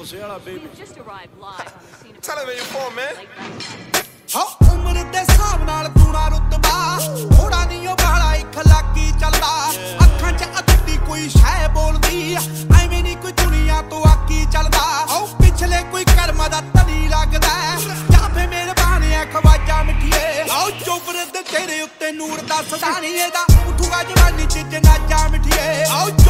just arrived live on the scene of Tell him where you're from, man. उम्र दे हिसाब नाल तूना रुतबा थोड़ा नहीं ओ बाला इखलाकी चलदा अखां च अद्धी कोई शै बोलदी एवें नहीं कोई दुनिया तो आकी चलदा पिछले कोई कर्म दा तनी लगदा जां फे मेहरबान है खवाजा मिठिए चोबर दे तेरे उत्ते नूर दा सदा नहीं एदा उठूगा जवानी च जनाजा मिठिए